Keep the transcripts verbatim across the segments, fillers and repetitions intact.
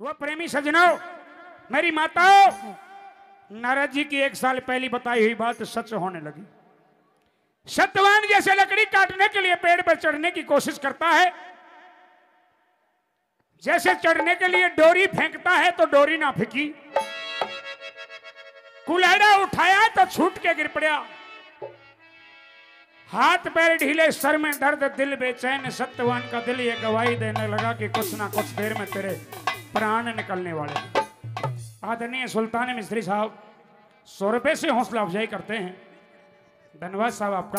वो प्रेमी सजनों, मेरी माताओं, नारद जी की एक साल पहली बताई हुई बात सच होने लगी। सत्यवान जैसे लकड़ी काटने के लिए पेड़ पर चढ़ने की कोशिश करता है, जैसे चढ़ने के लिए डोरी फेंकता है तो डोरी ना फेंकी, कुल्हाड़ा उठाया तो छूट के गिर पड़ा, हाथ पैर ढीले, सर में दर्द, दिल बेचैन। सत्यवान का दिल ये गवाही देने लगा कि कुछ ना कुछ देर में तेरे प्राण निकलने वाले। आदरणीय सुल्तान मिस्त्री साहब सौ रुपए से हौसला अफजाई करते हैं, धन्यवाद साहब आपका।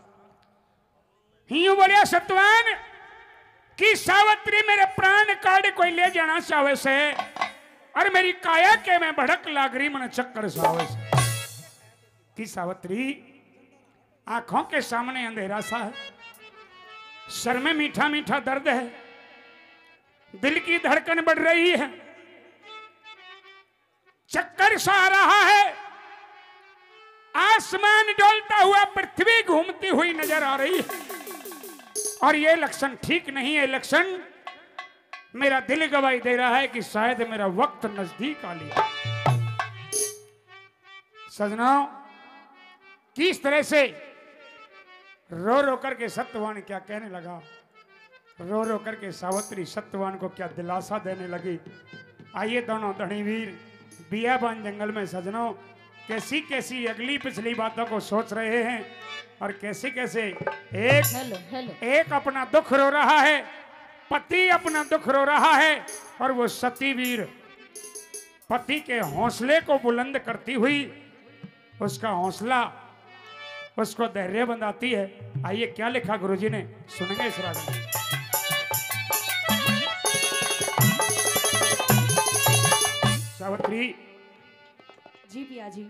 यूं बोलिया सत्यवान कि सावित्री मेरे प्राण काट कोई ले जाना चाहे से, और मेरी काया के मैं भड़क लागरी मन चक्कर सावे से। कि सावित्री आंखों के सामने अंधेरा सा है, सर में मीठा मीठा दर्द है, दिल की धड़कन बढ़ रही है, चक्कर सा आ रहा है, आसमान डोलता हुआ, पृथ्वी घूमती हुई नजर आ रही है, और ये लक्षण ठीक नहीं है। लक्षण मेरा दिल गवाही दे रहा है कि शायद मेरा वक्त नजदीक आ लिया। सजनों, किस तरह से रो रो करके सत्यवान क्या कहने लगा, रो रो करके सावित्री सत्यवान को क्या दिलासा देने लगी। आइए दोनों धनीवीर बियाबान जंगल में सजनों कैसी कैसी अगली पिछली बातों को सोच रहे हैं, और कैसे कैसे एक हेलो, हेलो। एक अपना दुख रो रहा है, पति अपना दुख रो रहा है, और वो सतीवीर पति के हौसले को बुलंद करती हुई उसका हौसला, उसको धैर्य बंधाती है। आइए क्या लिखा गुरुजी ने, सुनेंगे इस राग में। सावित्री जी पिया जी।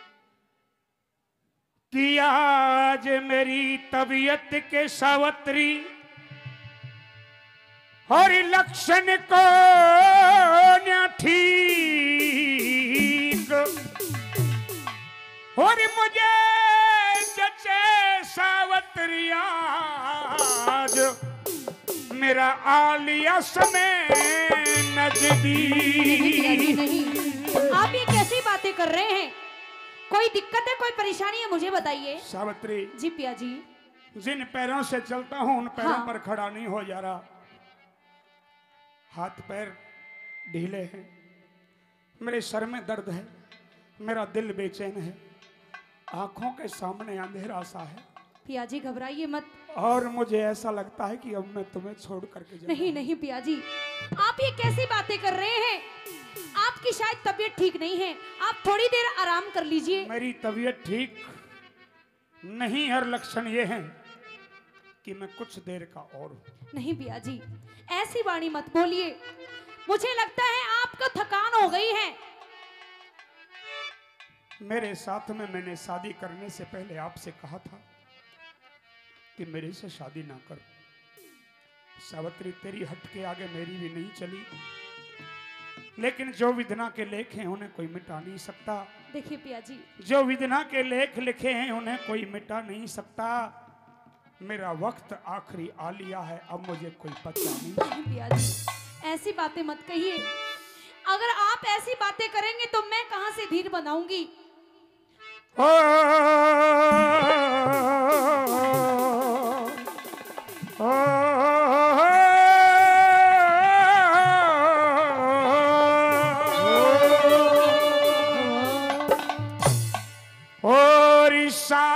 कि आज मेरी तबीयत के सावित्री और लक्षण को न ठीक, और मुझे जचे सावित्री आज मेरा आलिया समय नजदीक। नहीं, आप ये कैसी बातें कर रहे हैं? कोई दिक्कत है, कोई परेशानी है, मुझे बताइए। सावित्री जी पिया जी। जिन पैरों से चलता हूं उन पैरों हाँ। पर खड़ा नहीं हो जा रहा, हाथ पैर ढीले हैं, मेरे सर में दर्द है, मेरा दिल बेचैन है, आंखों के सामने अंधेरा सा है। पिया जी घबराइए मत। और मुझे ऐसा लगता है कि अब मैं तुम्हें छोड़ करके जाऊंगा। नहीं नहीं पिया जी, आप ये कैसी बातें कर रहे हैं? आपकी शायद तबीयत ठीक नहीं है, आप थोड़ी देर आराम कर लीजिए। मेरी तबीयत ठीक नहीं है, लक्षण ये है कि मैं कुछ देर का और हूं। नहीं पिया जी, ऐसी वाणी मत बोलिए, मुझे लगता है आपको थकान हो गई है। मेरे साथ में मैंने शादी करने से पहले आपसे कहा था कि मेरे से शादी ना कर। सावित्री तेरी हट के आगे मेरी भी नहीं चली, लेकिन जो विधना के लेख हैं उन्हें कोई मिटा नहीं सकता। देखिए पिया जी, जो विधना के लेख लिखे हैं उन्हें कोई मिटा नहीं सकता। मेरा वक्त आखिरी आ लिया है, अब मुझे कोई बचा नहीं। नहीं पिया जी, ऐसी बातें मत कहिए। अगर आप ऐसी बातें करेंगे तो मैं कहां से धीर बनाऊंगी। ओ, ओ, ओ, और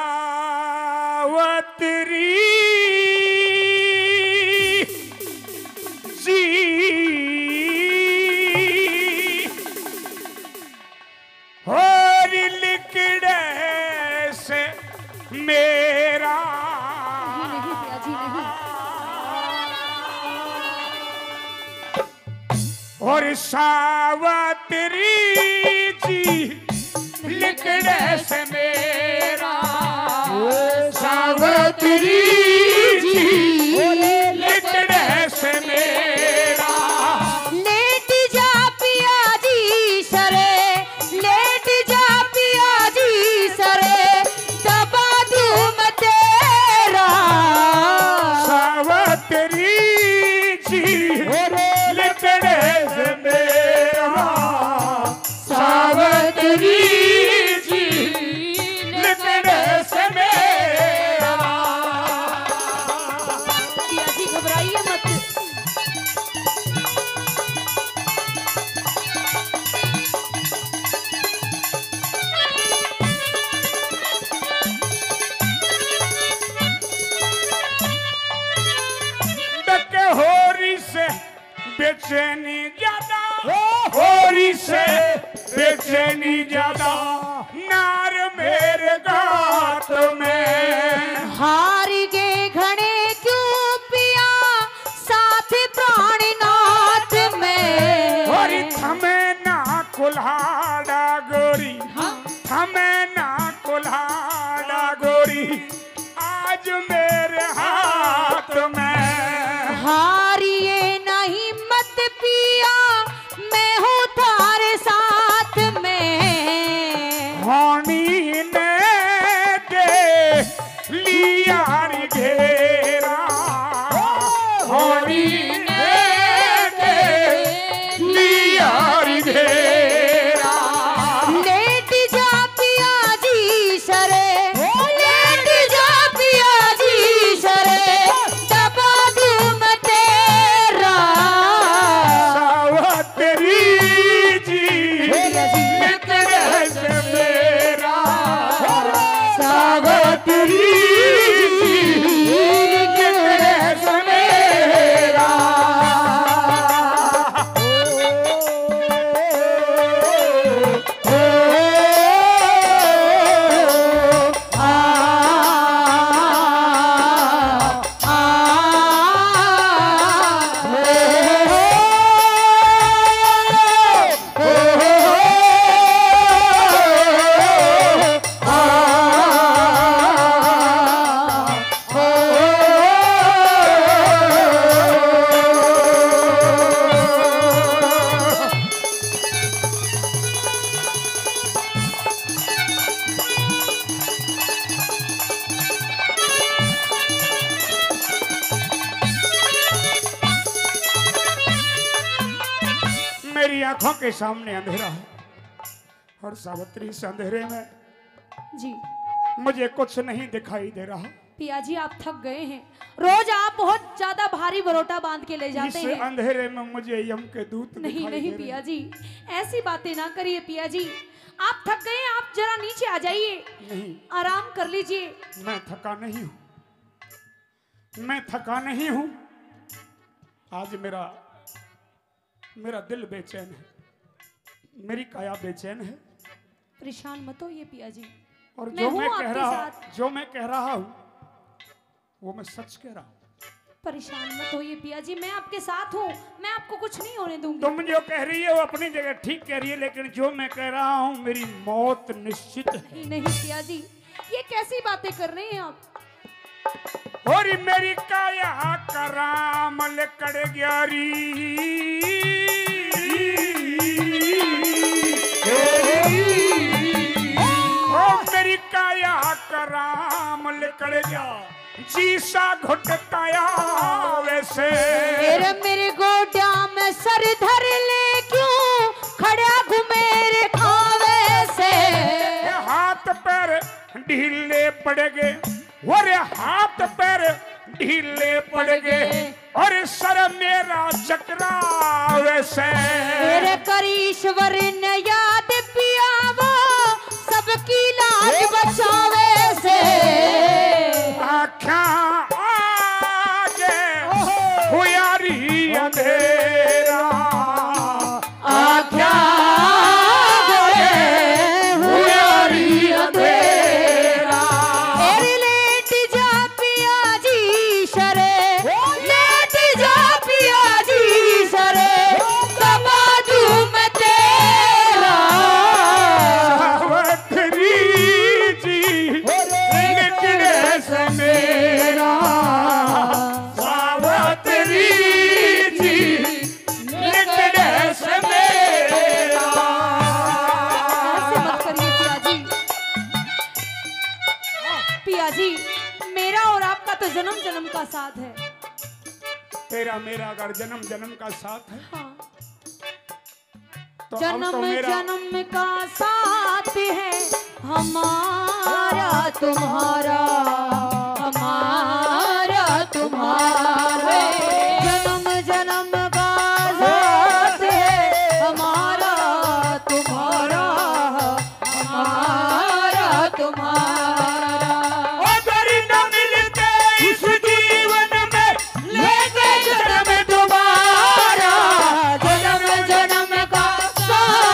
सावित्री जी और लिकड़े से मेरा नहीं नहीं पिया जी, नहीं। और सावित्री जी लिकड़े से मेरा, सावित्री जी लिकड़े से मेरा। लेट जा पिया जी सरे, लेट जा पिया जी सरे, दबा दूं मैं तेरा। सावित्री जी लिकड़े से मेरा। से बेचैनी ज्यादा नार मेरे गात में। हार गे घने क्यों पिया साथ प्राणनाथ में। और थमे ना कुल्हाड़ा गोरी, थमे ना कुल्हाड़ा गोरी आज मेरे हाथ में। हारिए नहीं मत पिया मैं हूँ थारे साथ में। होनी ने दे लिया रे घेरा, होनी ने दे लिया रे घेरा। लेट जा पिया जी सरे, लेट जा पिया जी सरे, दबा दूं मैं तेरा। सावत्री जी निकले से मेरा, सावत्री जी निकले से मेरा। मेरी आंखों के सामने अंधेरा है और सावित्री इस अंधेरे में जी मुझे कुछ नहीं दिखाई दे रहा। पिया जी आप थक गए हैं, रोज आप बहुत ज्यादा भारी बरोटा बांध के ले जाते इस हैं। अंधेरे में मुझे यम के दूत नहीं दिखाई नहीं दे पिया रहे। जी ऐसी बातें ना करिए पिया जी, आप थक गए हैं, आप जरा नीचे आ जाइए, नहीं आराम कर लीजिए। मैं थका नहीं हूँ, मैं थका नहीं हूँ। आज मेरा मेरा दिल बेचैन है, मेरी काया बेचैन है। परेशान मत होइए पिया जी, और मैं जो हूँ मैं कह आपके रहा साथ। जो मैं कह रहा हूँ वो मैं सच कह रहा हूँ। परेशान मत होइए पिया जी, मैं आपके साथ हूँ, मैं आपको कुछ नहीं होने दूंगी। तुम जो कह रही है वो अपनी जगह ठीक कह रही है, लेकिन जो मैं कह रहा हूँ मेरी मौत निश्चित है। नहीं नहीं पिया जी, ये कैसी बातें कर रहे हैं आप। और मेरी काया करामल कड़ ग्यारी, ओ मेरी काया करामल कड़ गया जीसा घुटताया वैसे। मेरे मेरे गोड्या में सर धर ले क्यों खड़ा घुमेरे खावे से। हाथ पैर ढीले पड़ गए, और हाथ पैर ढीले पड़ गए, और सर मेरा चकरा वैसे। मेरे करीश्वर ने याद पिया वो सबकी लाज बचावे से। आख्या आगे हुयारी अंधेरा, आख्या आगे हुयारी अंधेरा। एरे लेट जा पिया जी शरे, लेट जा पिया जी शरे, दबा दूं मैं तेरा। सावत्री जी निकले से मेरा, सावत्री जी निकले से मेरा। ऐसे मत करिए पिया जी। पिया जी मेरा और आपका तो जन्म जन्म का साथ है। तेरा मेरा अगर जन्म जन्म का साथ है हाँ। तो अब जन्म तो मेरा जन्म का साथ है हमारा तुम्हारा, हमारा तुम्हारा। जन्म जन्म का साथ है हमारा तुम्हारा, हमारा तुम्हारा। अगर न मिलते इस जीवन में लेते जन्म दोबारा, जन्म जन्म का साथ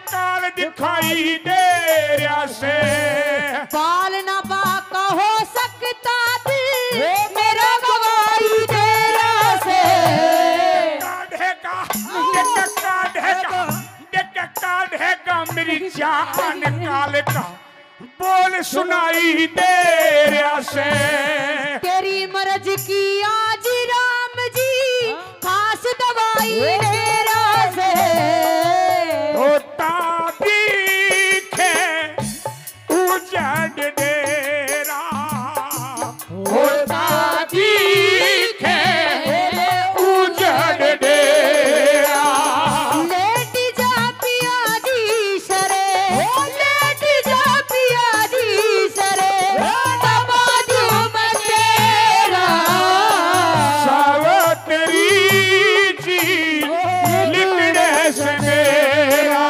काल दिखाई दे रहा से बाल ना बाका हो सकता दिल मेरा गवाही दे रहा से काढ़ेगा देख काढ़ेगा देख काढ़ेगा मेरी जान काल का बोल सुनाई दे रहा से तेरी मर्ज की आज राम जी खास दवाई दे रहा से होता दिखे उजड़ डेरा होता दिखे उजड़ डेरा लेट जा पिया जी सरे लेट जा पिया जी सरे दबा दूं मैं तेरा सावतरी जी लिखने से मेरा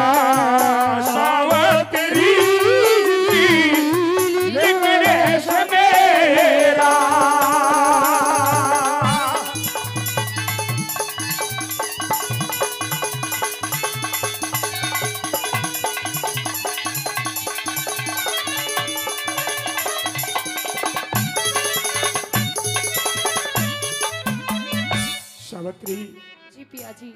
सावतरी जी लिखने से मेरा सावित्री जी पिया जी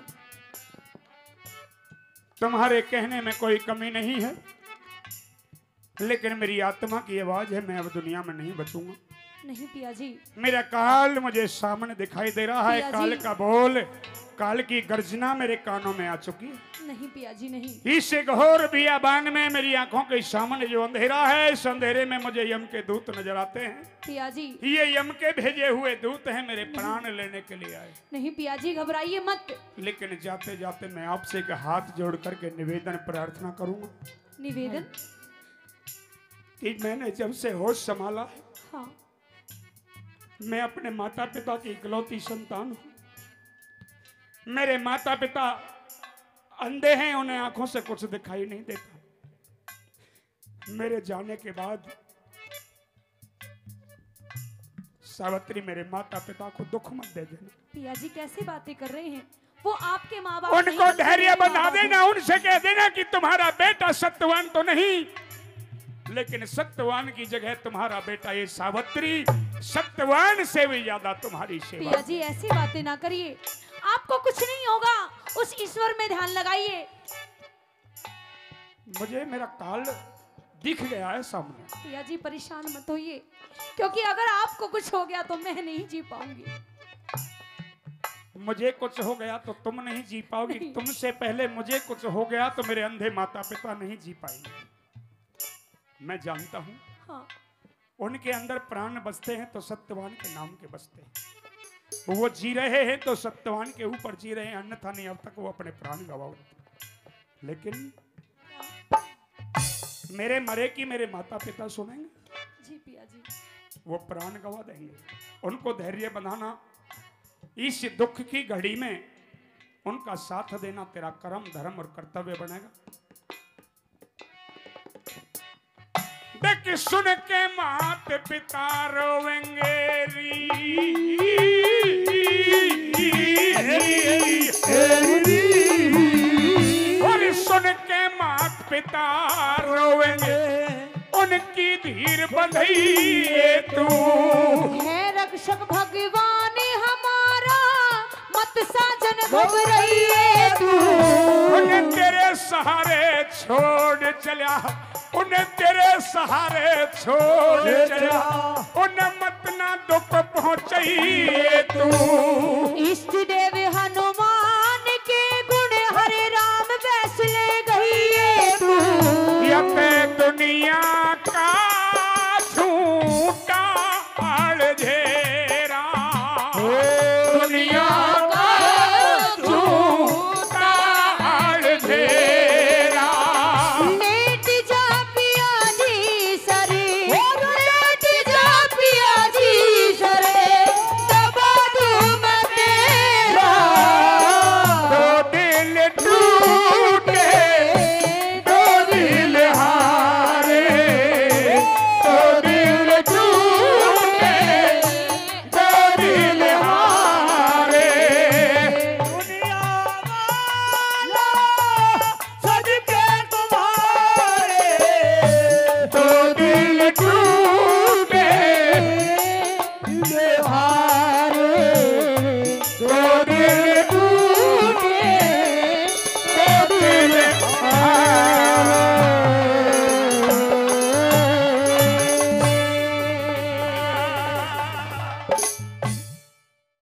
तुम्हारे कहने में कोई कमी नहीं है, लेकिन मेरी आत्मा की आवाज है, मैं अब दुनिया में नहीं बचूंगा। नहीं पिया जी मेरा काल मुझे सामने दिखाई दे रहा है, पिया काल जी। का बोल, काल की गर्जना मेरे कानों में आ चुकी है। नहीं पिया जी नहीं इस घोर बियाबान में मेरी आंखों के सामने जो अंधेरा है, इस अंधेरे में मुझे यम के दूत नजर आते हैं। पिया जी ये यम के भेजे हुए दूत हैं, मेरे प्राण लेने के लिए आए। नहीं पिया जी घबराइए मत। लेकिन जाते जाते मैं आपसे एक हाथ जोड़ करके निवेदन प्रार्थना करूंगा निवेदन कि मैंने जब से होश संभाला है, हाँ मैं अपने माता पिता की इकलौती संतान हूं। मेरे माता पिता अंधे हैं, उन्हें आंखों से कुछ दिखाई नहीं देता। मेरे जाने के बाद सावित्री मेरे माता पिता को दुख मत दे देना। पिया जी कैसी बातें कर रहे हैं, वो आपके माँ बाप उनको नहीं, धैर्य मेरे बता माँ-बाप देना, उनसे कह देना कि तुम्हारा बेटा सत्यवान तो नहीं, लेकिन सत्यवान की जगह तुम्हारा बेटा ये सावित्री सत्यवान से भी ज्यादा तुम्हारी सेवा। पिया जी ऐसी बातें ना करिए, आपको कुछ नहीं होगा, उस ईश्वर में ध्यान लगाइए। मुझे मेरा काल दिख गया है सामने। पिया जी परेशान मत होइए, क्योंकि अगर आपको कुछ हो गया तो मैं नहीं जी पाऊंगी। मुझे कुछ हो गया तो तुम नहीं जी पाओगी, तुमसे पहले मुझे कुछ हो गया तो मेरे अंधे माता पिता नहीं जी पाएंगे। मैं जानता हूँ हाँ उनके अंदर प्राण बसते हैं तो सत्यवान के नाम के बसते हैं। वो जी रहे हैं तो सत्यवान के ऊपर जी रहे हैं, अन्यथा नहीं अब तक वो अपने प्राण गवाओगे। लेकिन मेरे मरे की मेरे माता पिता सुनेंगे, जी पिया जी वो प्राण गवा देंगे। उनको धैर्य बंधाना, इस दुख की घड़ी में उनका साथ देना तेरा कर्म धर्म और कर्तव्य बनेगा। देख सुन के मात पिता रोवेंगे री, और सुन के मात पिता रोवेंगे, उनकी धीर बंधइए तू। है रक्षक भगवान हमारा, मत साजन घबराइए तू। उन्हें तेरे सहारे छोड़ चला, उन्हें तेरे सहारे छोड़ चला, उन्हें मत ना दुख पहुंचाइए तू। इष्ट देव हनुमान के गुण हरे राम वैसले गइए तू। यते दुनिया का झूठा अड़झेरा, दुनिया का झूठा अड़झेरा। लेट जा पिया जी सरे, लेट जा पिया जी सरे, दबा दूं मैं रे भाई